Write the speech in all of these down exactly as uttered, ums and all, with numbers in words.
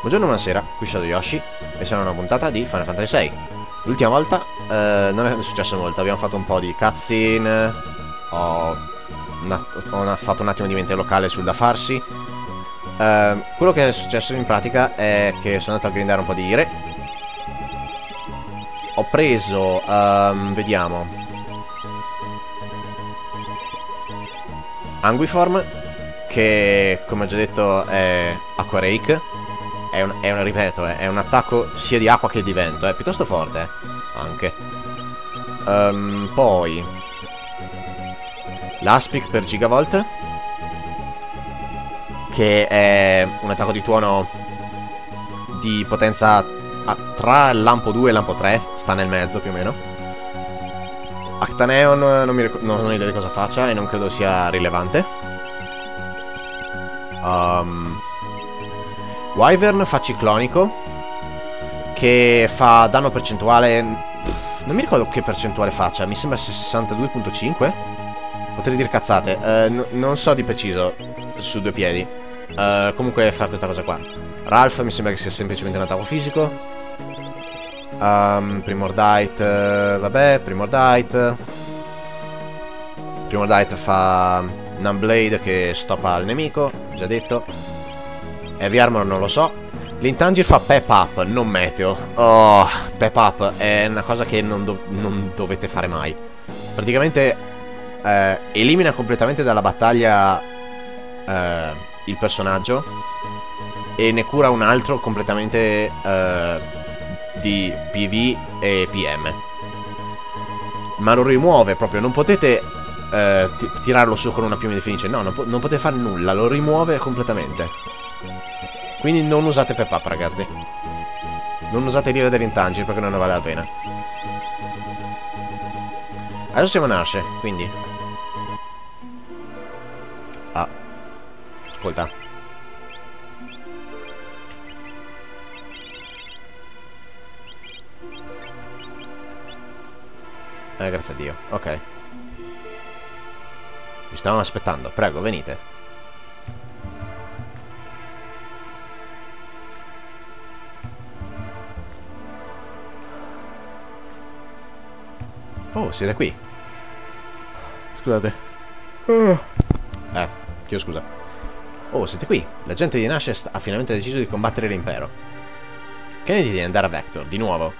Buongiorno, buonasera, qui Shadow Yoshi e siamo in una puntata di Final Fantasy sei. L'ultima volta eh, non è successo molto, abbiamo fatto un po' di cutscene, ho, una, ho fatto un attimo di mente locale sul da farsi. eh, Quello che è successo in pratica è che sono andato a grindare un po' di ire. Ho preso, um, vediamo, Anguiform, che come ho già detto è Aqua Rake. È un, è un, ripeto, è un attacco sia di acqua che di vento, è piuttosto forte, anche. Um, poi l'Aspic per Gigavolt, che è un attacco di tuono di potenza a, tra Lampo due e Lampo tre, sta nel mezzo più o meno. Actaneon non, mi non ho idea di cosa faccia e non credo sia rilevante. Um... Wyvern fa ciclonico, che fa danno percentuale. Non mi ricordo che percentuale faccia. Mi sembra sessantadue virgola cinque. Potrei dire cazzate, uh, non so di preciso su due piedi. uh, Comunque fa questa cosa qua. Ralph mi sembra che sia semplicemente un attacco fisico. um, Primordite, uh, vabbè, Primordite Primordite fa Numblade, che stoppa il nemico, già detto. Heavy Armor non lo so. L'Intangir fa Pep Up, non Meteo. Oh, Pep Up è una cosa che non, do non dovete fare mai. Praticamente eh, elimina completamente dalla battaglia eh, il personaggio e ne cura un altro completamente eh, di P V e P M. Ma lo rimuove proprio, non potete eh, tirarlo su con una piuma di Fenice. No, non, po non potete fare nulla, lo rimuove completamente. Quindi non usate Pep Up, ragazzi. Non usate l'ira dell'Intangir perché non ne vale la pena. Adesso siamo in Arce, quindi ah, ascolta. Eh, grazie a Dio, ok. Vi stavamo aspettando, prego, venite. Oh, siete qui? Scusate. Uh. Eh, chiedo scusa. Oh, siete qui? La gente di Nashes ha finalmente deciso di combattere l'impero. Che ne dite di andare a Vector, di nuovo?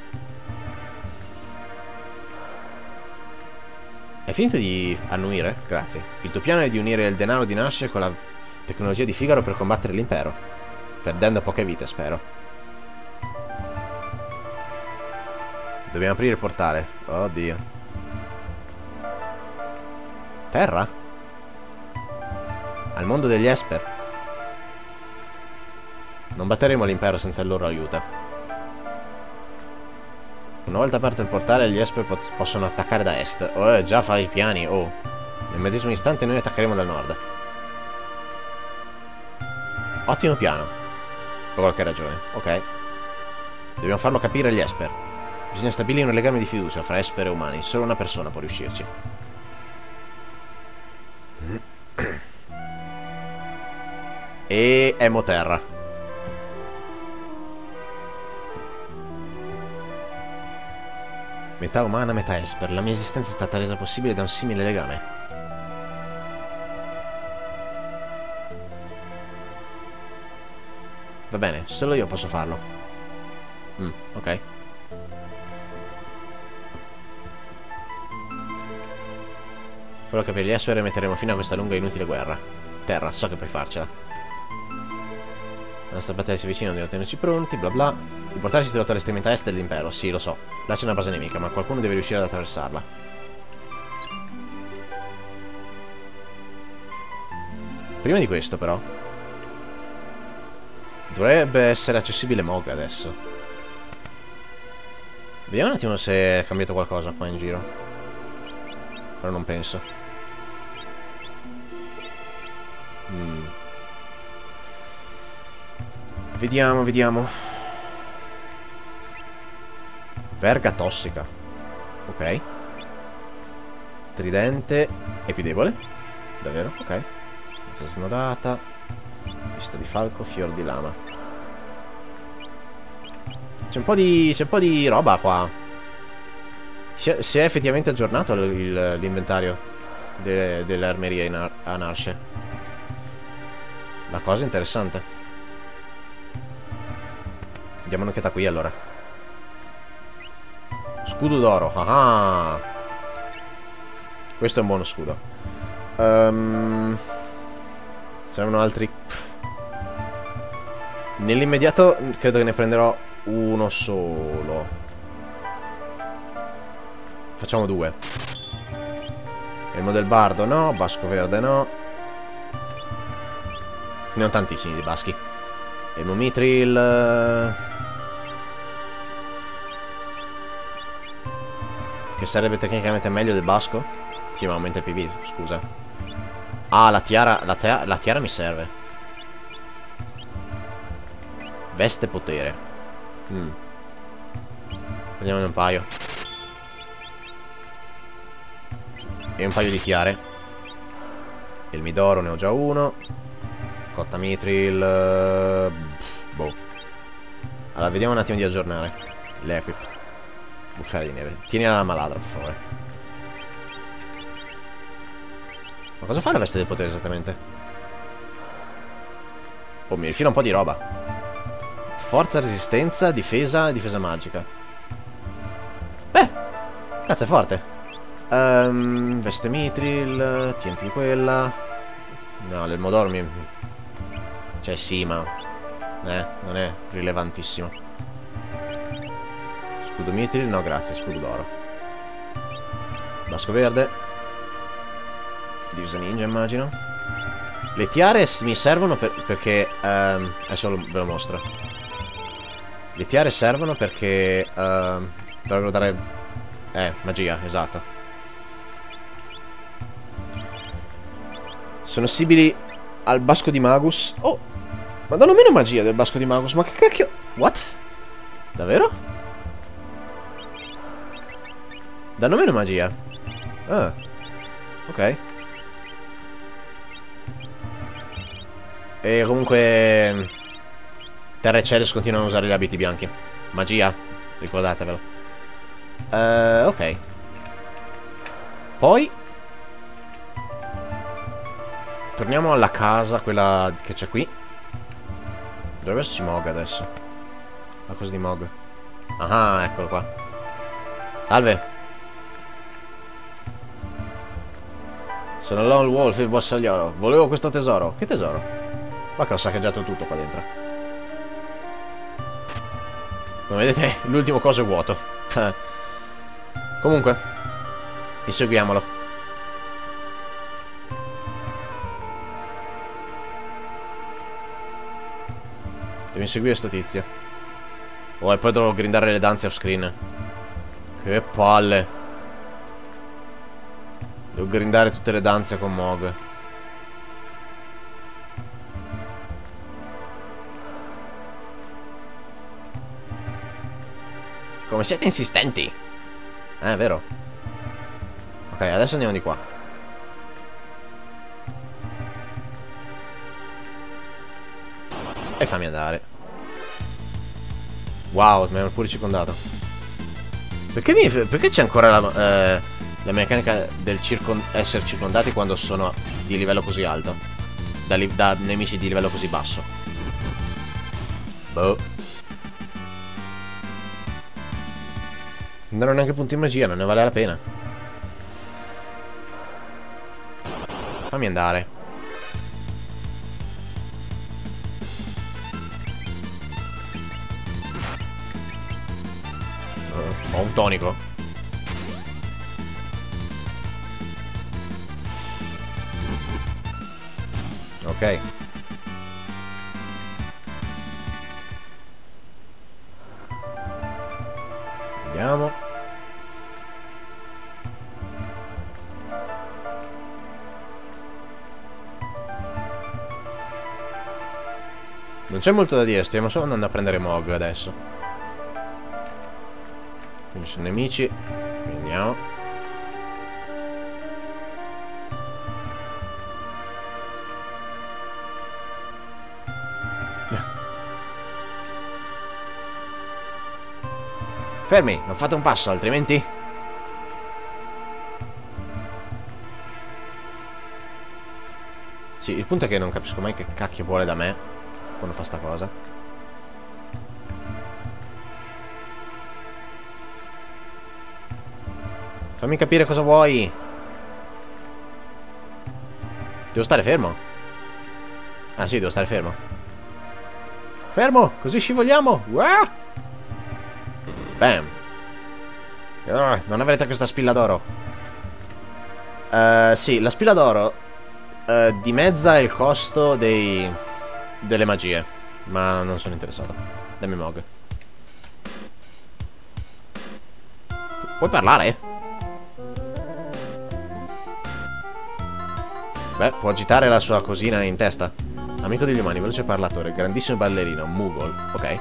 Hai finito di annuire? Grazie. Il tuo piano è di unire il denaro di Nash con la tecnologia di Figaro per combattere l'impero. Perdendo poche vite, spero. Dobbiamo aprire il portale. Oddio. Terra? Al mondo degli Esper. Non batteremo l'impero senza il loro aiuto. Una volta aperto il portale, gli Esper po possono attaccare da est. Oh, già fai i piani. Oh. Nel medesimo istante noi attaccheremo dal nord. Ottimo piano. Per qualche ragione. Ok. Dobbiamo farlo capire agli Esper. Bisogna stabilire un legame di fiducia fra Esper e umani. Solo una persona può riuscirci. E Emoterra. Metà umana, metà Esper. La mia esistenza è stata resa possibile da un simile legame. Va bene, solo io posso farlo. Mm, ok. Farò capire gli Esper e metteremo fine a questa lunga e inutile guerra. Terra, so che puoi farcela. La nostra battaglia si avvicina, dobbiamo tenerci pronti, bla bla. Il portale si trova all'estremità est dell'impero, sì, lo so. Là c'è una base nemica, ma qualcuno deve riuscire ad attraversarla. Prima di questo, però, dovrebbe essere accessibile Mog adesso. Vediamo un attimo se è cambiato qualcosa qua in giro. Però non penso. Mm. Vediamo, vediamo. Verga tossica. Ok. Tridente è più debole. Davvero? Ok. Mezza snodata. Vista di falco, fior di lama. C'è un po' di... c'è un po' di roba qua. Si è, si è effettivamente aggiornato l'inventario de, delle armerie in Ar Anarche. La cosa interessante. Diamo un'occhiata qui allora. Scudo d'oro. Ah, questo è un buono scudo. um, Servono altri. Nell'immediato credo che ne prenderò uno solo. Facciamo due. Elmo del bardo no. Basco verde no. Ne ho tantissimi di baschi. Elmo mitril, che sarebbe tecnicamente meglio del basco. Sì, ma aumenta il P V, scusa. Ah, la tiara. La, tia la tiara mi serve. Veste potere. mm. Prendiamone un paio. E un paio di tiare. Il midoro ne ho già uno. Cotta mitril. Boh. Allora, vediamo un attimo di aggiornare l'equip. Buffere di neve. Tieni la maladra, per favore. Ma cosa fa la veste del potere esattamente? Oh, mi rifila un po' di roba. Forza, resistenza, difesa e difesa magica. Beh, cazzo è forte. um, Veste mitril. T N T quella. No, l'elmodoro mi... Cioè sì, ma Eh, non è rilevantissimo. Scudo mitril, no grazie, scudo d'oro. Basco verde. Divisa ninja immagino. Le tiare mi servono per, perché um, adesso lo, ve lo mostro. Le tiare servono perché uh, dovrebbero dare... Eh, magia, esatto. Sono simili al basco di Magus. Oh, ma danno meno magia del basco di Magus. Ma che cacchio... What? Davvero? Danno meno magia. Ah, ok. E comunque Terra e Ceres continuano a usare gli abiti bianchi. Magia, ricordatevelo. uh, Ok. Poi torniamo alla casa, quella che c'è qui. Dovrebbe esserci Mog adesso. La cosa di Mog. Ah, eccolo qua. Salve. Sono Lone Wolf, il bossagliolo. Volevo questo tesoro. Che tesoro? Ma che ho saccheggiato tutto qua dentro. Come vedete, l'ultimo coso è vuoto. Comunque, inseguiamolo. Devo inseguire sto tizio. Oh, e poi dovrò grindare le danze off screen. Che palle. Devo grindare tutte le danze con Mog. Come siete insistenti? Eh, è vero. Ok, adesso andiamo di qua. E fammi andare. Wow, mi hanno pure circondato. Perché mi... Perché c'è ancora la... Eh, la meccanica del circon essere circondati quando sono di livello così alto? Da, da nemici di livello così basso? Boh. Non ho neanche punti in magia, non ne vale la pena. Fammi andare. Uh, ho un tonico. Ok. Vediamo. Non c'è molto da dire, stiamo solo andando a prendere Mog adesso. Quindi sono nemici. Quindi andiamo. Fermi, non fate un passo, altrimenti... Sì, il punto è che non capisco mai che cacchio vuole da me quando fa sta cosa. Fammi capire cosa vuoi. Devo stare fermo? Ah sì, devo stare fermo. Fermo, così scivoliamo. Uah! Bam. Uh, non avrete questa spilla d'oro. uh, Sì, la spilla d'oro uh, dimezza il costo dei... delle magie. Ma non sono interessato. Dammi Mog. Puoi parlare? Beh, può agitare la sua cosina in testa. Amico degli umani, veloce parlatore, grandissimo ballerino, Moogle. Ok.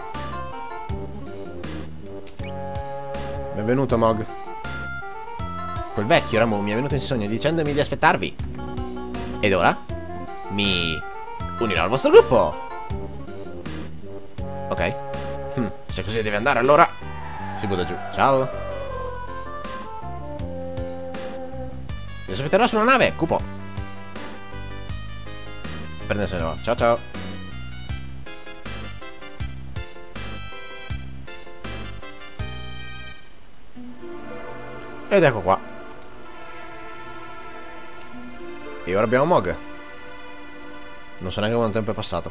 Benvenuto, Mog. Quel vecchio Ramu mi è venuto in sogno dicendomi di aspettarvi. Ed ora mi unirò al vostro gruppo. Ok. hm, Se così deve andare, allora si butta giù. Ciao. Mi aspetterò sulla nave, cupo. Prendersene va. Ciao ciao. Ed ecco qua. E ora abbiamo Mog. Non so neanche quanto tempo è passato.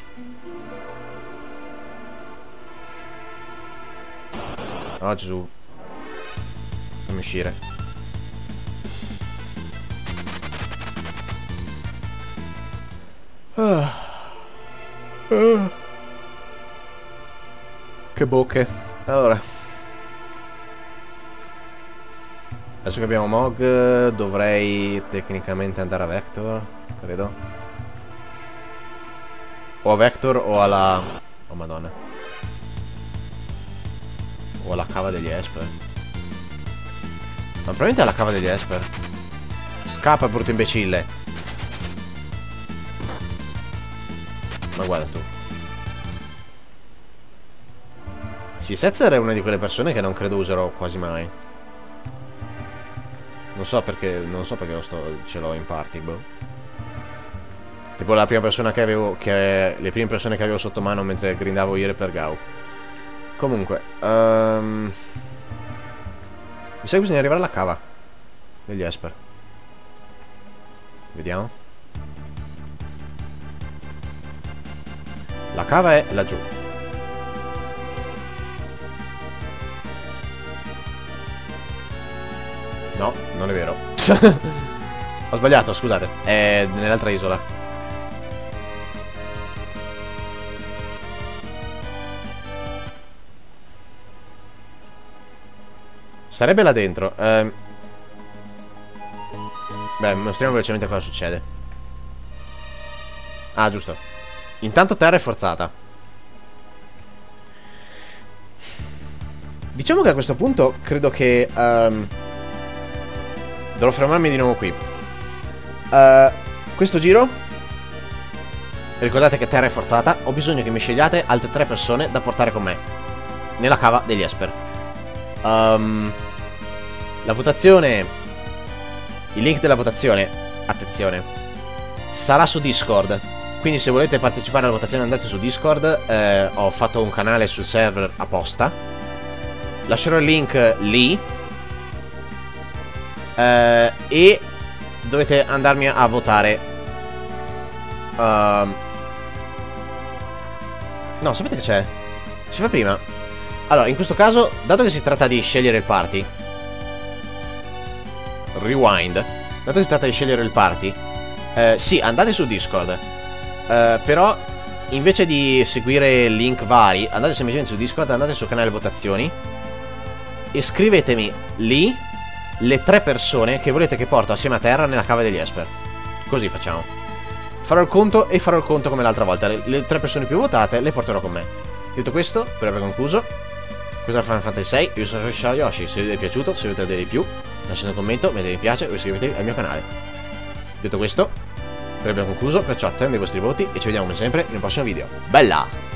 Oh Gesù. Fammi uscire. Uh. Uh. Che bocche. Allora, adesso che abbiamo Mog, dovrei tecnicamente andare a Vector, credo. O a Vector o alla... oh madonna. O alla cava degli Esper. Ma probabilmente alla cava degli Esper. Scappa, brutto imbecille. Ma guarda tu. Sì, Setzer è una di quelle persone che non credo userò quasi mai. Non so perché. Non so perché lo sto, ce l'ho in party, boh. Tipo la prima persona che avevo. Che, le prime persone che avevo sotto mano mentre grindavo Ire per Gau. Comunque um, mi sa che bisogna arrivare alla cava degli Esper. Vediamo. La cava è laggiù. No, non è vero. Ho sbagliato, scusate. È nell'altra isola. Sarebbe là dentro. eh... Beh, mostriamo velocemente cosa succede. Ah, giusto. Intanto terra è forzata. Diciamo che a questo punto credo che um, dovrò fermarmi di nuovo qui. uh, Questo giro, ricordate che terra è forzata. Ho bisogno che mi scegliate altre tre persone da portare con me nella cava degli Esper. um, La votazione, il link della votazione, attenzione, sarà su Discord. Quindi se volete partecipare alla votazione andate su Discord. eh, Ho fatto un canale sul server apposta. Lascerò il link lì. eh, E dovete andarmi a votare. uh, No, sapete che c'è? Si fa prima. Allora, in questo caso, dato che si tratta di scegliere il party, rewind. Dato che si tratta di scegliere il party, eh, sì, andate su Discord. Uh, però invece di seguire link vari, andate semplicemente su Discord, andate sul canale votazioni e scrivetemi lì le tre persone che volete che porto assieme a terra nella cava degli Esper. Così facciamo. Farò il conto e farò il conto come l'altra volta. Le, le tre persone più votate le porterò con me. Detto questo, per aver concluso, questo è Final Fantasy sei. Io sono Yoshi. Se vi è piaciuto, se volete vedere di più, lasciate un commento, mettete mi piace o iscrivetevi al mio canale. Detto questo, per abbiamo concluso, perciò attendo i vostri voti e ci vediamo come sempre in un prossimo video. Bella!